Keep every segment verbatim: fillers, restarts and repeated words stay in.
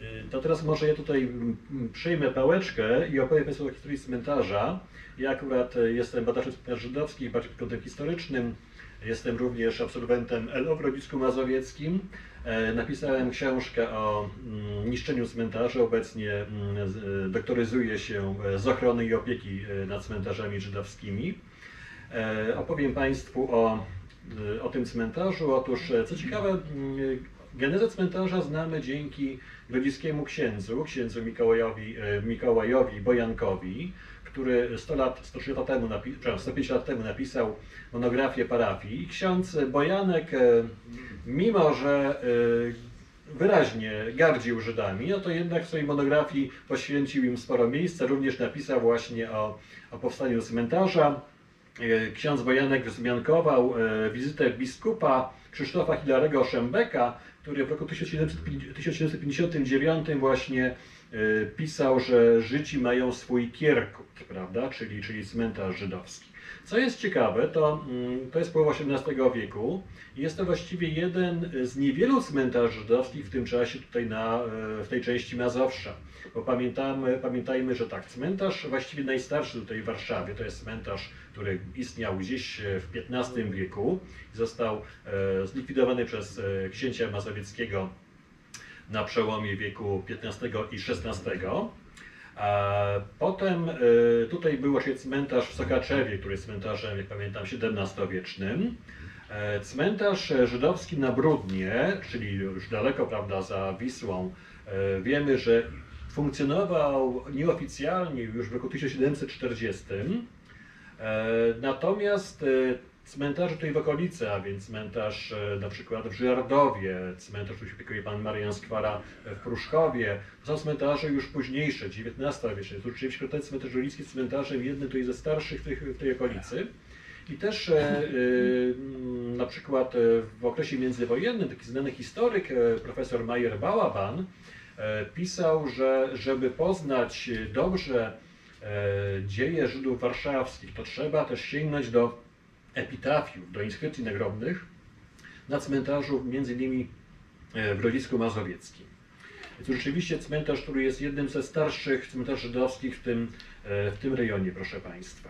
To teraz może ja tutaj przyjmę pałeczkę i opowiem Państwu o historii cmentarza. Ja akurat jestem badaczem cmentarzy żydowskich, bardziej pod kątem historycznym. Jestem również absolwentem L O w Grodzisku Mazowieckim. Napisałem książkę o niszczeniu cmentarzy. Obecnie doktoryzuję się z ochrony i opieki nad cmentarzami żydowskimi. Opowiem Państwu o, o tym cmentarzu. Otóż, co ciekawe, genezę cmentarza znamy dzięki grodziskiemu księdzu, księdzu Mikołajowi, Mikołajowi Bojankowi, który sto lat, sto trzy lata temu, sto pięć lat temu napisał monografię parafii. I ksiądz Bojanek, mimo że wyraźnie gardził Żydami, no to jednak w swojej monografii poświęcił im sporo miejsca. Również napisał właśnie o, o powstaniu cmentarza. Ksiądz Bojanek wzmiankował wizytę biskupa Krzysztofa Hilarego Szembeka, który w roku tysiąc siedemset pięćdziesiątym dziewiątym właśnie pisał, że Żydzi mają swój Kierkut, prawda, czyli, czyli cmentarz żydowski. Co jest ciekawe, to, to jest połowa osiemnastego wieku i jest to właściwie jeden z niewielu cmentarzy żydowskich w tym czasie tutaj na, w tej części Mazowsza. Bo pamiętamy, pamiętajmy, że tak, cmentarz właściwie najstarszy tutaj w Warszawie, to jest cmentarz, który istniał gdzieś w piętnastym wieku. Został zlikwidowany przez księcia mazowieckiego na przełomie wieku piętnastego i szesnastego. Potem tutaj był właśnie cmentarz w Sokaczewie, który jest cmentarzem, jak pamiętam, siedemnastowiecznym. Cmentarz żydowski na Brudnie, czyli już daleko, prawda, za Wisłą, wiemy, że funkcjonował nieoficjalnie już w roku tysiąc siedemset czterdziestym. Natomiast cmentarze tutaj w okolicy, a więc cmentarz na przykład w Żyardowie, cmentarz, który się opiekuje pan Marian Skwara w Pruszkowie, to są cmentarze już późniejsze, dziewiętnastowieczne. To rzeczywiście ten cmentarz żydowski jest cmentarzem jednym tutaj ze starszych w tej, w tej okolicy. I też e, e, na przykład w okresie międzywojennym taki znany historyk, profesor Majer Bałaban, e, pisał, że żeby poznać dobrze e, dzieje Żydów warszawskich, to trzeba też sięgnąć do epitafiów, do inskrypcji nagrobnych na cmentarzu między innymi w Grodzisku Mazowieckim. To rzeczywiście cmentarz, który jest jednym ze starszych cmentarzy żydowskich w tym, w tym rejonie, proszę Państwa.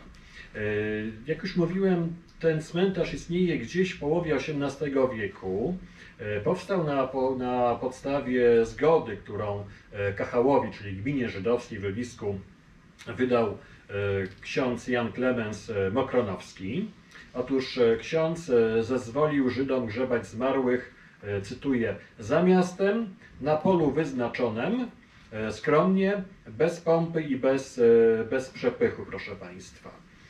Jak już mówiłem, ten cmentarz istnieje gdzieś w połowie osiemnastego wieku. Powstał na, na podstawie zgody, którą Kachałowi, czyli gminie żydowskiej w Grodzisku, wydał ksiądz Jan Klemens Mokronowski. Otóż ksiądz zezwolił Żydom grzebać zmarłych, cytuję, za miastem, na polu wyznaczonym, skromnie, bez pompy i bez, bez przepychu, proszę Państwa.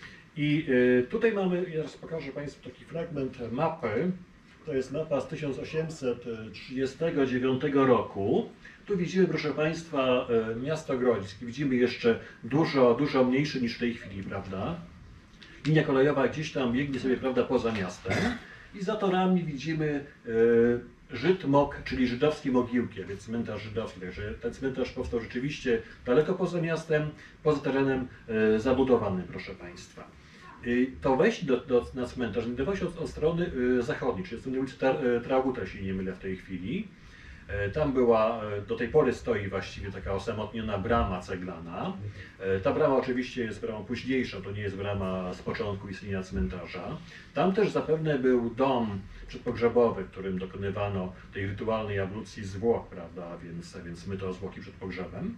I tutaj mamy, ja teraz pokażę Państwu taki fragment mapy. To jest mapa z tysiąc osiemset trzydziestego dziewiątego roku. Tu widzimy, proszę Państwa, miasto Grodzisk. Widzimy jeszcze dużo, dużo mniejsze niż w tej chwili, prawda? Linia kolejowa gdzieś tam biegnie sobie, prawda, poza miastem. I za torami widzimy e, Żyd Mok, czyli żydowski Mogiłki, więc cmentarz żydowski. Także ten cmentarz powstał rzeczywiście daleko poza miastem, poza terenem e, zabudowanym, proszę Państwa. E, to wejście do, do, na cmentarz znajdowało się od, od strony e, zachodniej, czyli od strony ulicy Traguta, jeśli nie mylę w tej chwili. Tam była, do tej pory stoi właściwie taka osamotniona brama ceglana. Ta brama oczywiście jest bramą późniejszą, to nie jest brama z początku istnienia cmentarza. Tam też zapewne był dom przedpogrzebowy, w którym dokonywano tej rytualnej ablucji zwłok, prawda, a więc, a więc myto zwłoki przed pogrzebem.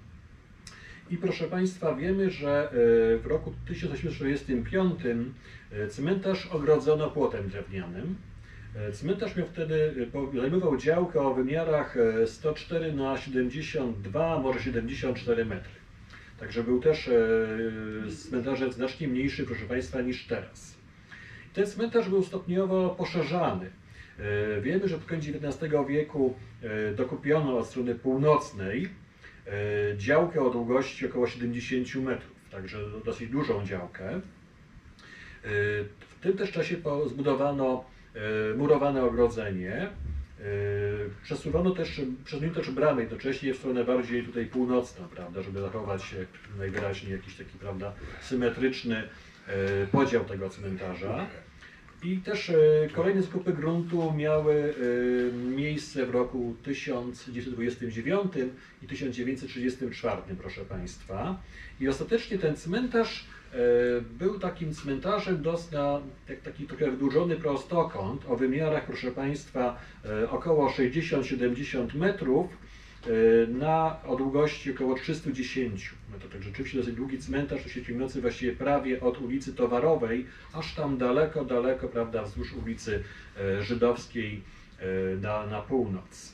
I proszę Państwa, wiemy, że w roku tysiąc osiemset czterdziestym piątym cmentarz ogrodzono płotem drewnianym. Cmentarz miał wtedy, zajmował działkę o wymiarach sto cztery na siedemdziesiąt dwa, może siedemdziesiąt cztery metry. Także był też cmentarzem znacznie mniejszy, proszę Państwa, niż teraz. Ten cmentarz był stopniowo poszerzany. Wiemy, że pod koniec dziewiętnastego wieku dokupiono od strony północnej działkę o długości około siedemdziesięciu metrów, także dosyć dużą działkę. W tym też czasie zbudowano murowane ogrodzenie. Przesuwano też, przesuwano też bramy jednocześnie w stronę bardziej tutaj północną, prawda, żeby zachować najwyraźniej jakiś taki, prawda, symetryczny podział tego cmentarza. I też kolejne zakupy gruntu miały miejsce w roku tysiąc dziewięćset dwudziestym dziewiątym i tysiąc dziewięćset trzydziestym czwartym, proszę Państwa. I ostatecznie ten cmentarz był takim cmentarzem dosyć na jak taki trochę wydłużony prostokąt o wymiarach, proszę Państwa, około sześćdziesiąt do siedemdziesięciu metrów na o długości około trzystu dziesięciu metrów. Tak rzeczywiście dosyć długi cmentarz, to się ciągnący właściwie prawie od ulicy Towarowej, aż tam daleko, daleko, prawda, wzdłuż ulicy Żydowskiej na, na północ.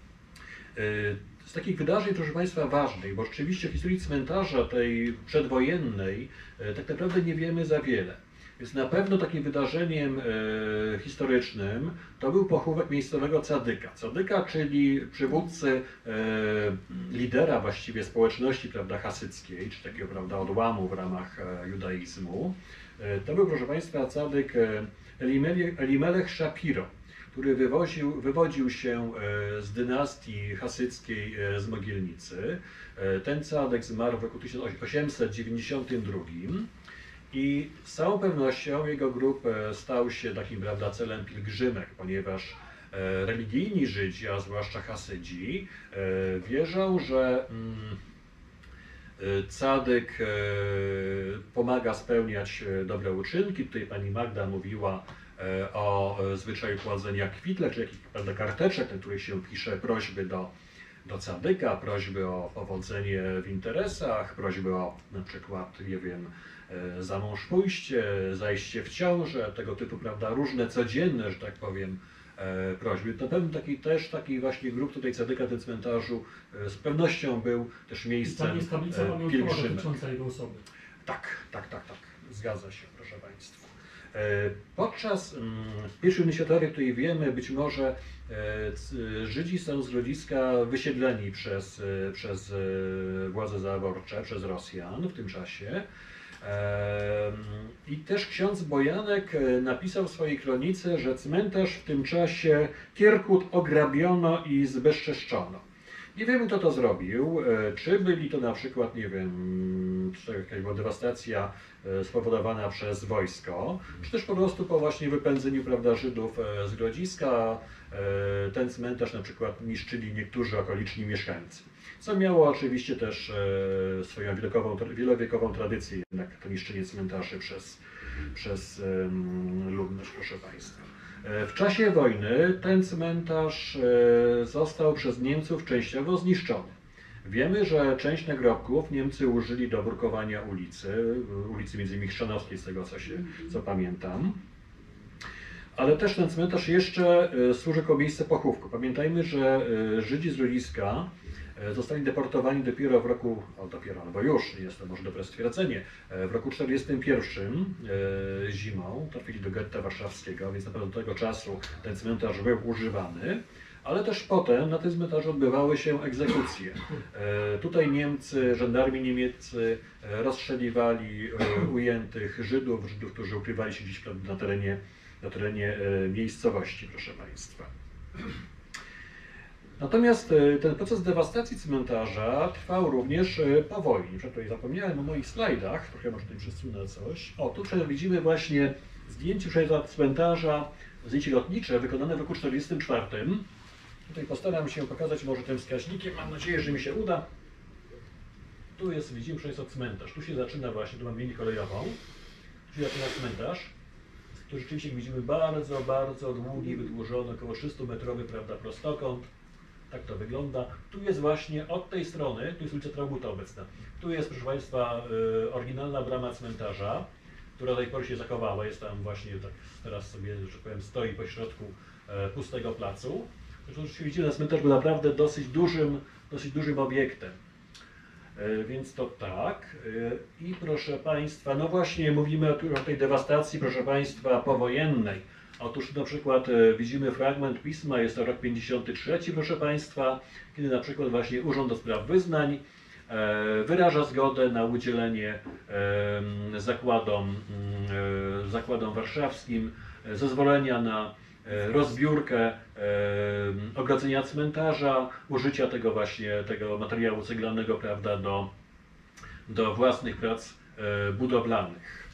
Z takich wydarzeń, proszę Państwa, ważnych, bo rzeczywiście w historii cmentarza tej przedwojennej tak naprawdę nie wiemy za wiele. Więc na pewno takim wydarzeniem e, historycznym to był pochówek miejscowego cadyka. Cadyka, czyli przywódcy, e, lidera właściwie społeczności, prawda, hasyckiej, czy takiego, prawda, odłamu w ramach e, judaizmu. E, to był, proszę Państwa, cadyk Elimelech Shapiro, który wywoził, wywodził się z dynastii hasyckiej z Mogielnicy. Ten cadyk zmarł w roku tysiąc osiemset dziewięćdziesiątym drugim i z całą pewnością jego grób stał się takim, prawda, celem pielgrzymek, ponieważ religijni Żydzi, a zwłaszcza Hasydzi, wierzą, że cadyk pomaga spełniać dobre uczynki. Tutaj pani Magda mówiła o zwyczaju kładzenia kwitla, czy jakichś, prawda, karteczek, na których się pisze prośby do, do cadyka, prośby o powodzenie w interesach, prośby o na przykład, nie wiem, za mąż pójście, zajście w ciążę, tego typu, prawda, różne codzienne, że tak powiem, prośby. Na pewno taki też taki właśnie grób tutaj cadyka w tym cmentarzu z pewnością był też miejscem pielgrzymek. Dotycząca jego osoby. Tak, tak, tak, tak. Zgadza się, proszę Państwa. Podczas pierwszej wojny światowej, tutaj wiemy, być może Żydzi są z rodziska wysiedleni przez, przez władze zaborcze, przez Rosjan w tym czasie. I też ksiądz Bojanek napisał w swojej kronice, że cmentarz w tym czasie Kierkut ograbiono i zbezczeszczono. Nie wiemy, kto to zrobił, czy byli to na przykład, nie wiem, czy jakaś była dewastacja spowodowana przez wojsko, czy też po prostu po właśnie wypędzeniu, prawda, Żydów z grodziska ten cmentarz na przykład niszczyli niektórzy okoliczni mieszkańcy. Co miało oczywiście też swoją wielokową, wielowiekową tradycję, jednak to niszczenie cmentarzy przez, przez ludność, proszę Państwa. W czasie wojny ten cmentarz został przez Niemców częściowo zniszczony. Wiemy, że część nagrobków Niemcy użyli do brukowania ulicy, ulicy między innymi Chrzanowskiej, z tego co, się, co pamiętam. Ale też ten cmentarz jeszcze służy jako miejsce pochówku. Pamiętajmy, że Żydzi z rodziska zostali deportowani dopiero w roku, o dopiero, no bo już jest to może dobre stwierdzenie, w roku czterdziestym pierwszym zimą trafili do getta warszawskiego, więc na pewno do tego czasu ten cmentarz był używany, ale też potem na tym cmentarzu odbywały się egzekucje. Tutaj Niemcy, żandarmi niemieccy rozstrzeliwali ujętych Żydów, Żydów, którzy ukrywali się gdzieś na terenie, na terenie miejscowości, proszę Państwa. Natomiast ten proces dewastacji cmentarza trwał również po wojnie. Tutaj zapomniałem o moich slajdach, trochę może tutaj przesunę coś. O, tu widzimy właśnie zdjęcie cmentarza, zdjęcie lotnicze wykonane w roku czterdziestym czwartym. Tutaj postaram się pokazać może tym wskaźnikiem, mam nadzieję, że mi się uda. Tu jest, widzimy, że jest cmentarz. Tu się zaczyna właśnie, tu mamy linię kolejową. Tu się zaczyna cmentarz. Tu rzeczywiście widzimy bardzo, bardzo długi, wydłużony, około trzystumetrowy, prawda, prostokąt. Tak to wygląda. Tu jest właśnie od tej strony, tu jest ulica Trauguta obecna. Tu jest, proszę Państwa, y, oryginalna brama cmentarza, która do tej pory się zachowała. Jest tam właśnie, tak teraz sobie, że powiem, stoi pośrodku e, pustego placu. Zresztą rzeczywiście widzimy, że cmentarz był naprawdę dosyć dużym, dosyć dużym obiektem. E, więc to tak. E, I proszę Państwa, no właśnie mówimy o, o tej dewastacji, proszę Państwa, powojennej. Otóż na przykład e, widzimy fragment pisma, jest to rok pięćdziesiąty trzeci, proszę Państwa, kiedy na przykład właśnie Urząd do Spraw Wyznań e, wyraża zgodę na udzielenie e, zakładom, e, zakładom warszawskim e, zezwolenia na e, rozbiórkę e, ogrodzenia cmentarza, użycia tego właśnie tego materiału ceglanego, prawda, do, do własnych prac e, budowlanych.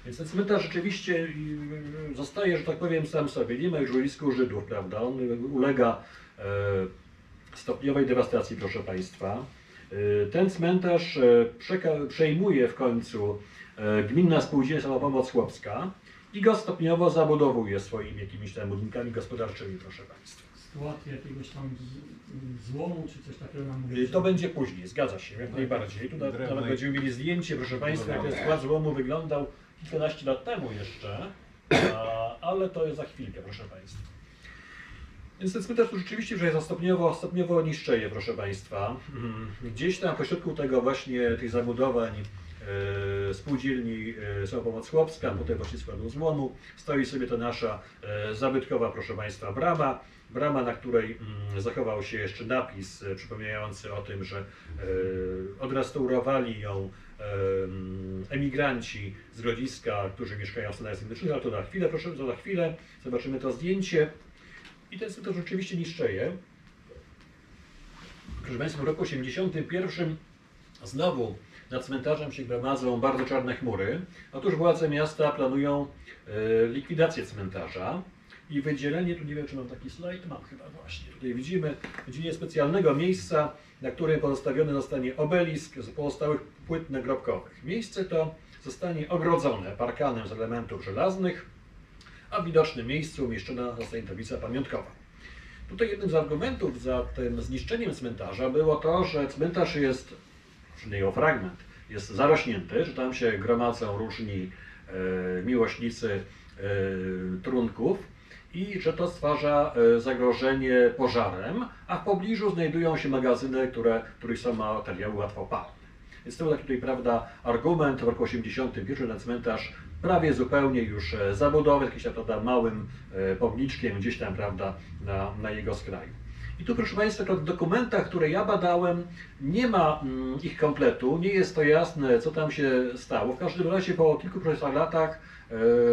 Więc ten cmentarz rzeczywiście zostaje, że tak powiem, sam sobie. Nie ma już ulisku Żydów, prawda? On ulega e, stopniowej dewastacji, proszę Państwa. E, ten cmentarz e, przejmuje w końcu e, Gminna Spółdzielnia Samopomoc Chłopska i go stopniowo zabudowuje swoimi jakimiś tam budynkami gospodarczymi, proszę Państwa. Sytuacja jakiegoś tam z, złomu, czy coś takiego nam mówi? To będzie później, zgadza się, jak najbardziej. Tu nawet nawet będziemy mieli zdjęcie, proszę Państwa, jak ten skład złomu wyglądał kilkanaście lat temu jeszcze, a, ale to jest za chwilkę, proszę Państwa. Więc ten cmentarz tu rzeczywiście że stopniowo, stopniowo niszczeje, proszę Państwa. Gdzieś tam pośrodku tego właśnie tych zabudowań e, spółdzielni e, Samopomoc Chłopska, potem właśnie składu złomu, stoi sobie ta nasza e, zabytkowa, proszę Państwa, brama. Brama, na której mm, zachował się jeszcze napis e, przypominający o tym, że e, odrestaurowali ją e, emigranci z Grodziska, którzy mieszkają w Stanach Zjednoczonych, ale to za chwilę, proszę, to za chwilę zobaczymy to zdjęcie. I ten cmentarz rzeczywiście niszczeje. Proszę Państwa, w roku osiemdziesiątym pierwszym znowu nad cmentarzem się gromadzą bardzo czarne chmury. Otóż władze miasta planują e, likwidację cmentarza i wydzielenie, tu nie wiem czy mam taki slajd, mam chyba właśnie, tutaj widzimy wydzielenie specjalnego miejsca, na którym pozostawiony zostanie obelisk z pozostałych płyt nagrobkowych. Miejsce to zostanie ogrodzone parkanem z elementów żelaznych, a w widocznym miejscu umieszczona zostanie tablica pamiątkowa. Tutaj jednym z argumentów za tym zniszczeniem cmentarza było to, że cmentarz jest, przynajmniej jego fragment, jest zarośnięty, że tam się gromadzą różni e, miłośnicy e, trunków i że to stwarza e, zagrożenie pożarem, a w pobliżu znajdują się magazyny, które, w których są materiały łatwopalne. Jest to taki tutaj, prawda, argument. W roku osiemdziesiątym pierwszym ten cmentarz prawie zupełnie już zabudowy, jakimś tam, prawda, małym e, pomniczkiem gdzieś tam, prawda, na, na jego skraju. I tu, proszę Państwa, w dokumentach, które ja badałem, nie ma mm, ich kompletu, nie jest to jasne, co tam się stało. W każdym razie po kilku proszę, latach e,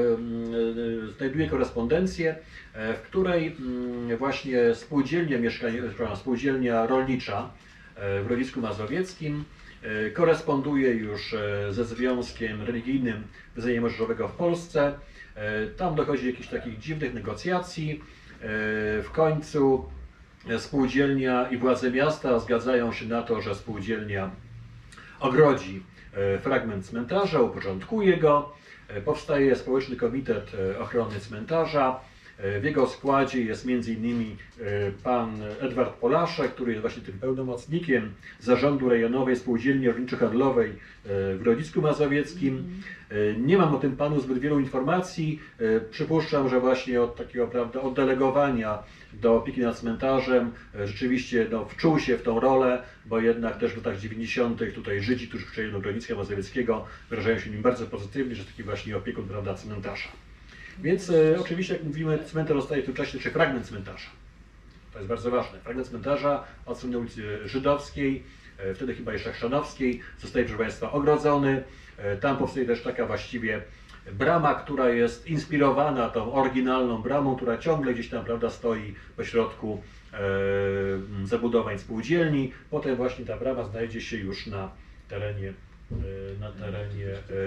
e, znajduję korespondencję, e, w której mm, właśnie spółdzielnia, mieszkanie, spółdzielnia rolnicza e, w Grodzisku Mazowieckim e, koresponduje już e, ze Związkiem Religijnym Wyznania Mojżeszowego w Polsce. E, tam dochodzi do jakichś takich dziwnych negocjacji. E, w końcu spółdzielnia i władze miasta zgadzają się na to, że spółdzielnia ogrodzi fragment cmentarza, uporządkuje go. Powstaje Społeczny Komitet Ochrony Cmentarza. W jego składzie jest między innymi pan Edward Polaszek, który jest właśnie tym pełnomocnikiem zarządu rejonowej spółdzielni rolniczo-handlowej w Grodzisku Mazowieckim. Nie mam o tym panu zbyt wielu informacji. Przypuszczam, że właśnie od takiego, prawda, oddelegowania do opieki nad cmentarzem rzeczywiście no, wczuł się w tą rolę, bo jednak też w latach dziewięćdziesiątych tutaj Żydzi, którzy przyjęli do Grodziska Mazowieckiego, wyrażają się nim bardzo pozytywnie, że taki właśnie opiekun, prawda, cmentarza. Więc e, oczywiście, jak mówimy, cmentarz zostaje w tym czasie, czy fragment cmentarza. To jest bardzo ważne. Fragment cmentarza od strony ulicy Żydowskiej, e, wtedy chyba jeszcze Chrzanowskiej, zostaje, proszę Państwa, ogrodzony. E, tam powstaje też taka właściwie brama, która jest inspirowana tą oryginalną bramą, która ciągle gdzieś tam, prawda, stoi pośrodku e, zabudowań spółdzielni. Potem właśnie ta brama znajdzie się już na terenie, e, na terenie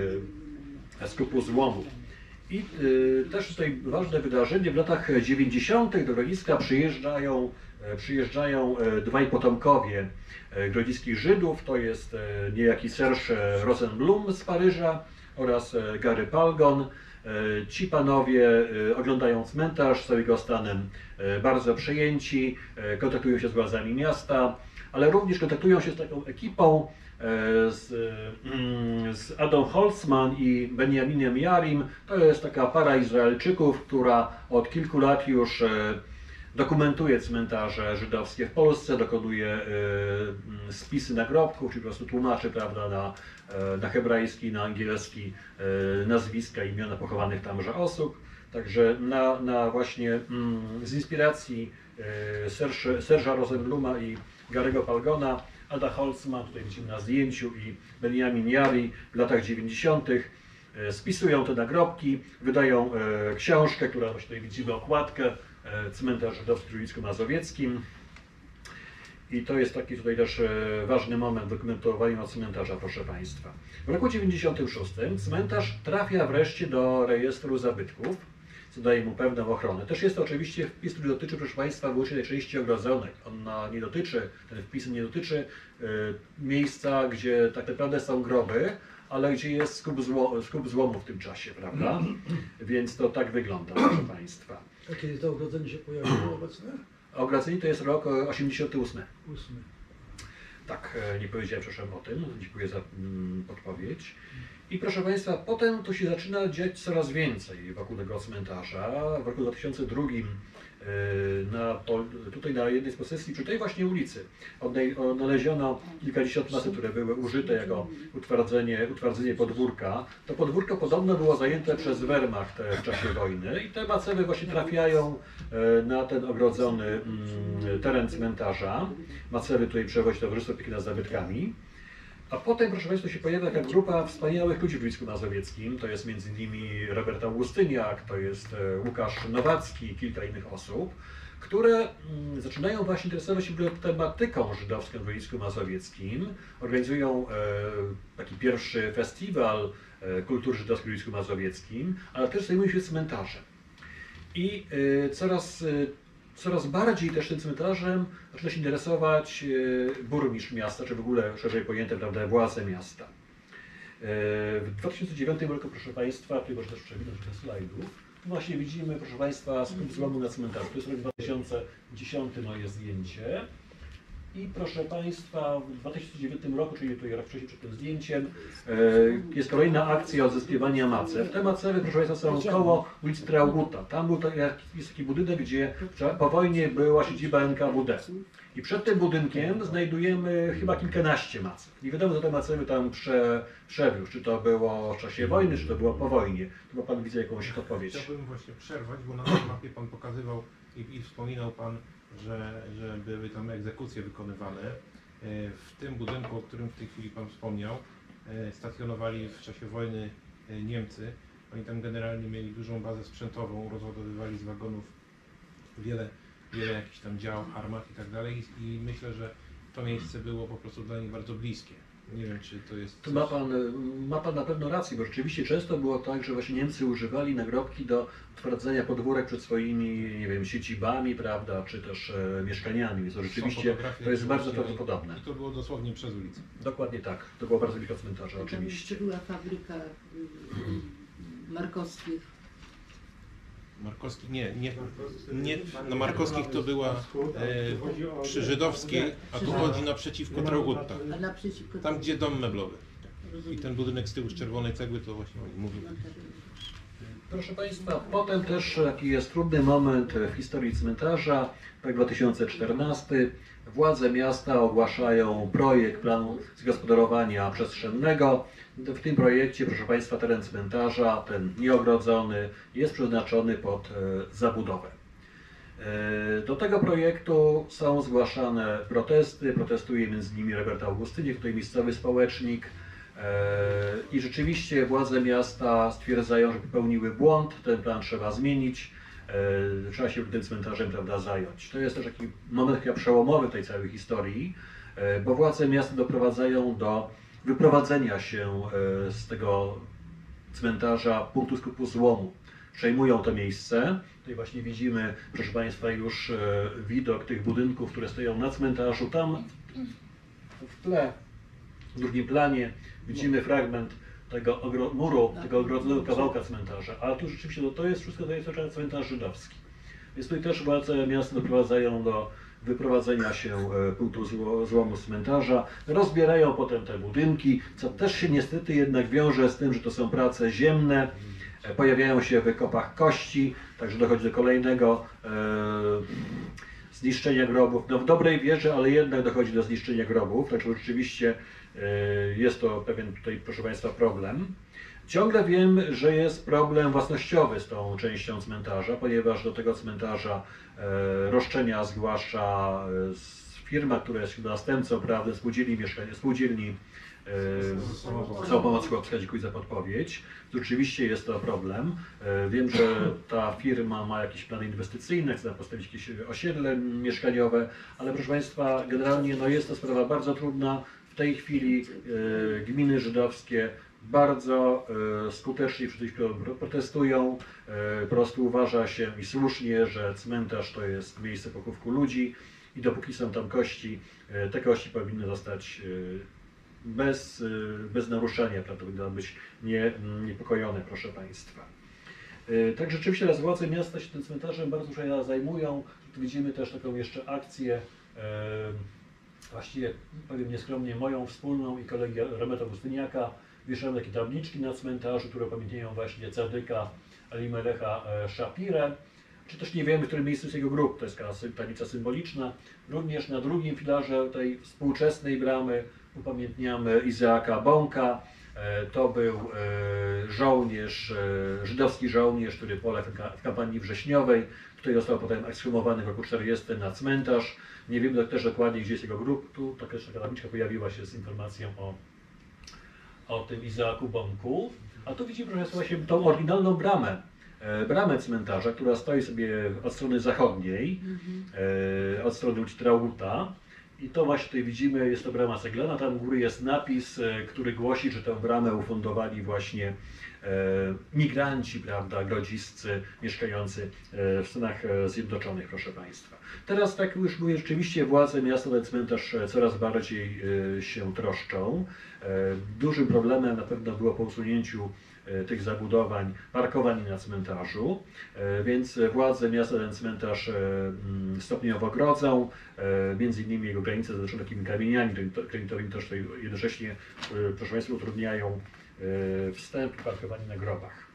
e, skupu złomu. I y, też tutaj ważne wydarzenie, w latach dziewięćdziesiątych do Grodziska przyjeżdżają, przyjeżdżają dwaj potomkowie grodziskich Żydów, to jest niejaki Serge Rosenblum z Paryża oraz Gary Palgon. Ci panowie oglądają cmentarz, są jego stanem bardzo przejęci, kontaktują się z władzami miasta, ale również kontaktują się z taką ekipą, Z, z Adam Holtzman i Benjaminem Yarim. To jest taka para Izraelczyków, która od kilku lat już dokumentuje cmentarze żydowskie w Polsce, dokonuje spisy nagrobków, czyli po prostu tłumaczy, prawda, na, na hebrajski, na angielski nazwiska, imiona pochowanych tamże osób. Także na, na właśnie z inspiracji Serge'a Rosenbluma i Gary'ego Palgona, Ada Holtzman, tutaj widzimy na zdjęciu, i Benjamin Jari w latach dziewięćdziesiątych spisują te nagrobki, wydają książkę, która tutaj widzimy okładkę, Cmentarz Żydowski w Grodzisku Mazowieckim. I to jest taki tutaj też ważny moment w dokumentowaniu cmentarza, proszę Państwa. W roku dziewięćdziesiątym szóstym cmentarz trafia wreszcie do rejestru zabytków, co daje mu pewną ochronę. Też jest to oczywiście wpis, który dotyczy, proszę Państwa, wyłącznie tej części ogrodzonej. On nie dotyczy, ten wpis nie dotyczy y, miejsca, gdzie tak naprawdę są groby, ale gdzie jest skup, zło, skup złomu w tym czasie, prawda? Więc to tak wygląda, proszę Państwa. A kiedy to ogrodzenie się pojawiło obecne? Ogrodzenie to jest rok osiemdziesiąty ósmy. Ósmy. Tak, nie powiedziałem przepraszam o tym, dziękuję za mm, podpowiedź. I proszę Państwa, potem to się zaczyna dziać coraz więcej wokół tego cmentarza. W roku dwa tysiące drugim na, tutaj na jednej z posesji przy tej właśnie ulicy odnaleziono kilkadziesiąt macew, które były użyte jako utwardzenie, utwardzenie podwórka. To podwórko podobno było zajęte przez Wehrmacht w czasie wojny i te macewy właśnie trafiają na ten ogrodzony teren cmentarza. Macewy tutaj przewozi Towarzystwo Opieki nad Zabytkami. A potem, proszę Państwa, się pojawia taka grupa wspaniałych ludzi w Wojsku Mazowieckim. To jest między innymi Robert Augustyniak, to jest Łukasz Nowacki i kilka innych osób, które zaczynają właśnie interesować się tematyką żydowską w Wojsku Mazowieckim. Organizują taki pierwszy festiwal kultury żydowskiej w Wojsku Mazowieckim, ale też zajmują się cmentarzem. I coraz Coraz bardziej też tym cmentarzem zaczyna się interesować burmistrz miasta, czy w ogóle szerzej pojęte, prawda, władze miasta. W dwa tysiące dziewiątym roku, proszę Państwa, tutaj może też przewinąć te slajdów, tu właśnie widzimy, proszę Państwa, skup złomu na cmentarzu. To jest rok dwa tysiące dziesiąty, moje zdjęcie. I proszę Państwa, w dwa tysiące dziewiątym roku, czyli tutaj rok wcześniej przed tym zdjęciem, jest kolejna akcja odzyskiwania macew. Te macewy, proszę Państwa, są koło ulicy Trauguta. Tam był taki, jest taki budynek, gdzie po wojnie była siedziba N K W D. I przed tym budynkiem znajdujemy chyba kilkanaście macew. Nie wiadomo, co te macewy tam prze, przewiózł. Czy to było w czasie wojny, czy to było po wojnie. Tu ma Pan, widzę, jakąś odpowiedź. Chciałbym właśnie przerwać, bo na tej mapie Pan pokazywał i, i wspominał Pan, że, że były tam egzekucje wykonywane. W tym budynku, o którym w tej chwili Pan wspomniał, stacjonowali w czasie wojny Niemcy. Oni tam generalnie mieli dużą bazę sprzętową, rozładowywali z wagonów wiele, wiele jakichś tam dział, armat i tak dalej. I myślę, że to miejsce było po prostu dla nich bardzo bliskie. Nie wiem, czy to jest... Tu ma pan, ma pan na pewno rację, bo rzeczywiście często było tak, że właśnie Niemcy używali nagrobki do utwardzenia podwórek przed swoimi, nie wiem, siedzibami, prawda, czy też e, mieszkaniami. Więc to rzeczywiście to jest bardzo prawdopodobne. I to było dosłownie przez ulicę. Dokładnie tak. To było bardzo blisko cmentarza, oczywiście. To była fabryka Markowskich. Markowski, nie, nie, nie, na Markowskich to była e, przy Żydowskiej, a tu chodzi naprzeciwko Traugutta. A naprzeciwko Tam, gdzie dom meblowy. I ten budynek z tyłu z czerwonej cegły, to właśnie mówił. Proszę Państwa, potem też taki jest trudny moment w historii cmentarza, rok dwa tysiące czternasty. Władze miasta ogłaszają projekt planu zagospodarowania przestrzennego. W tym projekcie, proszę Państwa, teren cmentarza, ten nieogrodzony, jest przeznaczony pod zabudowę. Do tego projektu są zgłaszane protesty, protestuje między innymi Robert Augustyniak, tutaj miejscowy społecznik. I rzeczywiście władze miasta stwierdzają, że popełniły błąd, ten plan trzeba zmienić, trzeba się tym cmentarzem, prawda, zająć. To jest też taki moment chyba przełomowy w tej całej historii, bo władze miasta doprowadzają do wyprowadzenia się z tego cmentarza punktu skupu złomu. Przejmują to miejsce. Tutaj właśnie widzimy, proszę Państwa, już widok tych budynków, które stoją na cmentarzu. Tam w tle, w drugim planie widzimy fragment tego muru, tego ogrodzonego kawałka cmentarza. A tu rzeczywiście to, to jest wszystko, to jest cmentarz żydowski. Więc tutaj też władze miasta doprowadzają do wyprowadzenia się punktu złomu cmentarza, rozbierają potem te budynki, co też się niestety jednak wiąże z tym, że to są prace ziemne, pojawiają się w wykopach kości, także dochodzi do kolejnego e, zniszczenia grobów. No w dobrej wierze, ale jednak dochodzi do zniszczenia grobów, także rzeczywiście e, jest to pewien tutaj, proszę Państwa, problem. Ciągle wiem, że jest problem własnościowy z tą częścią cmentarza, ponieważ do tego cmentarza e, roszczenia zgłasza e, firma, która jest następcą, prawda, spółdzielni, mieszkania, spółdzielni Z całą pomocą chłopska dziękuję za podpowiedź. Rzeczywiście jest to problem. Wiem, że ta firma ma jakieś plany inwestycyjne, chce postawić jakieś osiedle mieszkaniowe, ale proszę Państwa, generalnie no jest to sprawa bardzo trudna. W tej chwili gminy żydowskie bardzo skutecznie przeciwko protestują. Po prostu uważa się i słusznie, że cmentarz to jest miejsce pochówku ludzi i dopóki są tam kości, te kości powinny zostać bez, bez naruszenia, prawda, powinny być nie, niepokojone, proszę Państwa. Tak rzeczywiście teraz władze miasta się tym cmentarzem bardzo dużo zajmują. Tu widzimy też taką jeszcze akcję, właściwie powiem nieskromnie moją wspólną i kolegi Rometa Augustyniaka. Wieszamy takie tabliczki na cmentarzu, które pamiętają właśnie Cadyka Elimelecha Szapirę. Czy też nie wiemy, w którym miejscu jest jego grób, to jest tablica symboliczna. Również na drugim filarze tej współczesnej bramy upamiętniamy Izaaka Bąka. To był żołnierz, żydowski żołnierz, który poległ w kampanii wrześniowej. Tutaj został potem ekshumowany w roku czterdziestym na cmentarz. Nie wiemy też dokładnie, gdzie jest jego grób. Tu taka tabliczka pojawiła się z informacją o, o tym Izaaku Bąku. A tu widzimy, proszę Państwa, właśnie tą oryginalną bramę. Bramę cmentarza, która stoi sobie od strony zachodniej, mm-hmm. od strony ulicy Trauguta. I to właśnie tutaj widzimy, jest to brama ceglana, tam u góry jest napis, który głosi, że tę bramę ufundowali właśnie migranci, prawda, grodziscy mieszkający w Stanach Zjednoczonych, proszę Państwa. Teraz, tak już mówię, rzeczywiście władze miasta ten cmentarz coraz bardziej się troszczą. Dużym problemem na pewno było po usunięciu tych zabudowań, parkowań na cmentarzu, więc władze miasta ten cmentarz stopniowo grodzą, między innymi jego granice zaznaczone takimi kamieniami granitowymi, też tutaj jednocześnie, proszę Państwa, utrudniają wstęp i parkowanie na grobach.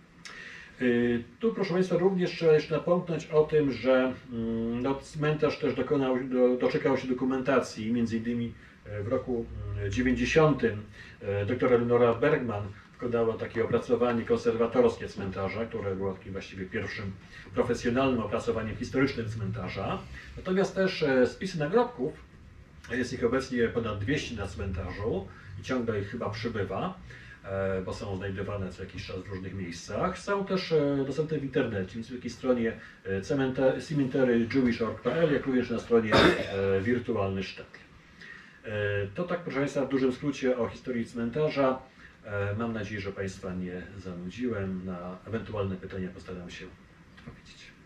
Tu, proszę Państwa, również trzeba jeszcze napomknąć o tym, że no, cmentarz też dokonał, do, doczekał się dokumentacji, między innymi w roku dziewięćdziesiątym doktor Eleonora Bergman wykonała takie opracowanie konserwatorskie cmentarza, które było takim właściwie pierwszym profesjonalnym opracowaniem historycznym cmentarza. Natomiast też spisy nagrobków, jest ich obecnie ponad dwieście na cmentarzu i ciągle ich chyba przybywa, bo są znajdowane co jakiś czas w różnych miejscach. Są też dostępne w internecie, więc na takiej stronie cemetery jewish kropka org kropka p l, jak również na stronie Wirtualny Sztetl. To tak, proszę Państwa, w dużym skrócie o historii cmentarza. Mam nadzieję, że Państwa nie zanudziłem. Na ewentualne pytania postaram się odpowiedzieć.